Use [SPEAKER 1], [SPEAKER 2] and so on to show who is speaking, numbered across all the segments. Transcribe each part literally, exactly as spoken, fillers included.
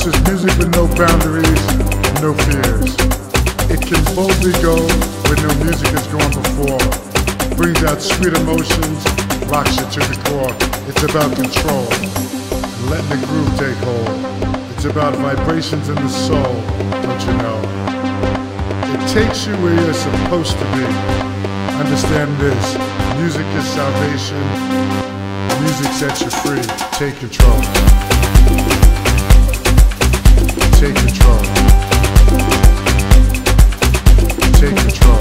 [SPEAKER 1] house is music with no boundaries, no fears. It can boldly go where no music has gone before. Brings out sweet emotions, rocks you to the core. It's about control, letting the groove take hold. It's about vibrations in the soul, don't you know? It takes you where you're supposed to be. Understand this, music is salvation. Music sets you free. Take control. Take control. Take control.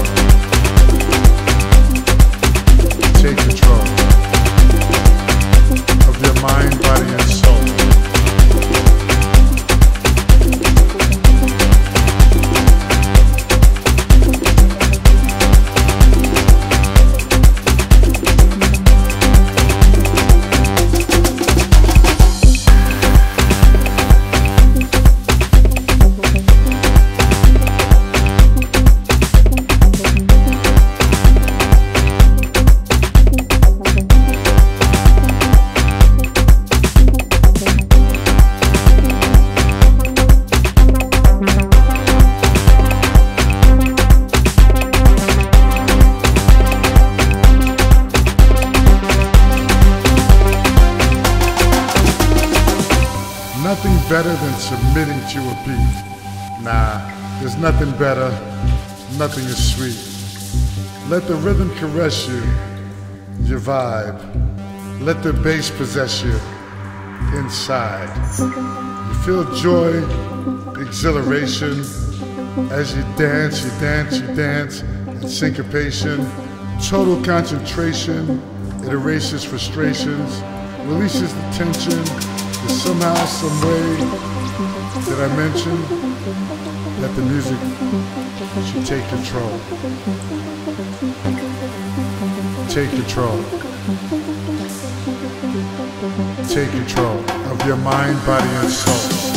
[SPEAKER 1] Take control of your mind, body, and soul. Nothing better than submitting to a beat. Nah, there's nothing better, nothing is sweet. Let the rhythm caress you, your vibe. Let the bass possess you inside. You feel joy, exhilaration. As you dance, you dance, you dance in syncopation. Total concentration, it erases frustrations, releases the tension. Somehow, some way, did I mention that the music should take control? Take control. Take control of your mind, body, and soul.